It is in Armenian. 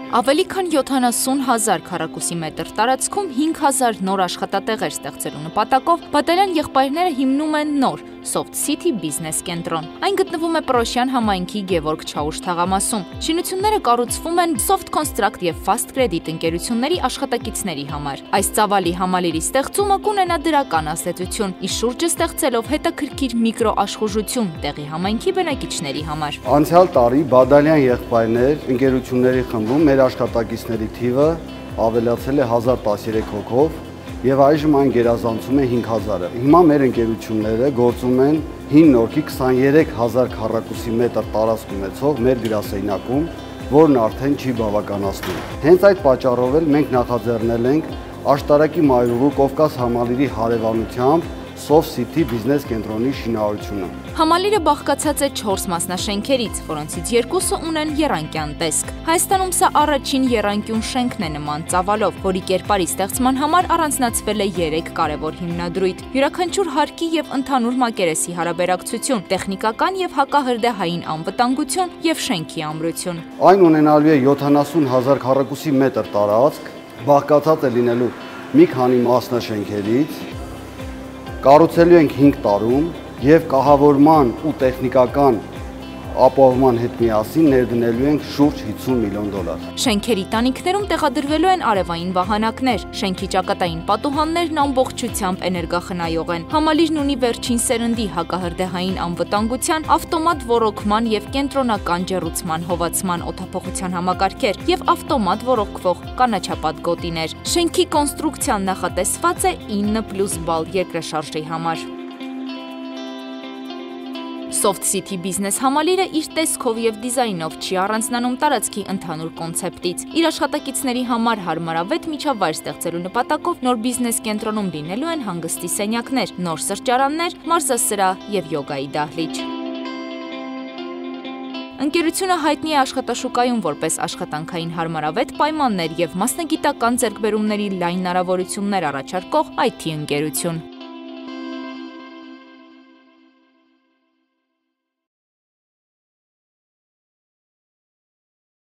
Ավելի քան 70,000 քառակուսի մետր տարածքում 5,000 նոր աշխատատեղեր ստեղծելու նպատակով Բադալյան եղբայրները հիմնում են նոր Soft City բիզնես կենտրոն։ Այն գտնվում է Պրոշյան համայնքի Գևորգ Չաուշ թաղամասում։ Շինությունները կառուցվում են ՍոֆթԿոնստրակտ եւ Fast Credit ընկերությունների աշխատակիցների համար։ Այս ծավալի համալիրի ստեղծումը կունենա դրական ազդեցություն, ի շուրջը ստեղծելով հետաքրքիր միկրոաշխուժություն տեղի համայնքի բնակիչների համար։ Անցյալ տարի Բադալյան եղբայրներ ընկերությունների խմբում մեր աշխատակիցների թիվը ավելացել է 1013 հոգով եւ այժմ այն գերազանցում է 5000-ը։ Հիմա մեր ընկերությունները գործում են հին նորքի 23000 քառակուսի մետր տարածք ունեցող մեր գրասենյակում, որն արդեն չի բավականացնում։ Հենց այդ պատճառով էլ մենք նախաձեռնել ենք աշտարակի մայրուղու Կովկաս համալիրի հարևանությամբ Soft City բիզնես կենտրոնի շինարարությունը։ Համալիրը բաղկացած է 4 մասնաշենքերից, որոնցից 2-ը ունեն եռանկյան տեսք։ Հայաստանում սա առաջին եռանկյուն շենքն է նման ծավալով, որի կերպարի ստեղծման համար առանձնացվել է 3 կարևոր հիմնադրույթ՝ յուրաքանչյուր հարկի եւ ընդհանուր մակերեսի հարաբերակցություն, տեխնիկական եւ հակահրդեհային անվտանգություն եւ շենքի ամրություն։ Այն ունենալու է 70,000 քառակուսի մետր տարածք, բաղկացած է լինելու մի քանի մասնաշենքերից։ Կառուցելու ենք 5 տարում եւ կահավորման ու տեխնիկական ապահովման հետ միասին ներդնելու ենք շուրջ 50 միլիոն դոլար։ Շենքերի տանիքներում տեղադրվելու են արևային վահանակներ, շենքի ճակատային պատուհաններն ամբողջությամբ էներգախնայող են։ Համալիրն ունի վերջին սերնդի հակահրդեհային անվտանգության, ավտոմատ ոռոգման եւ կենտրոնական ջեռուցման հովացման օդափոխության համակարգեր եւ ավտոմատ ոռոգվող կանաչապատ գոտիներ։ Շենքի կոնստրուկցիան նախատեսված է 9+ բալ երկրաշարժի համար։ Soft City բիզնես համալիրը իր տեսքով եւ դիզայնով չի առանձնանում տարածքի ընդհանուր կոնցեպտից։ Իր աշխատակիցների համար հարմարավետ միջավայր ստեղծելու նպատակով նոր բիզնես կենտրոնում լինելու են հանգստի սենյակներ, նոր սրճարաններ, մարզասրահ եւ յոգայի դահլիճ։ Ընկերությունը հայտնի է աշխատաշուկայում որպես աշխատանքային հարմարավետ պայմաններ եւ մասնագիտական ձեռքբերումների լայն հնարավորություններ առաջարկող IT ընկերություն։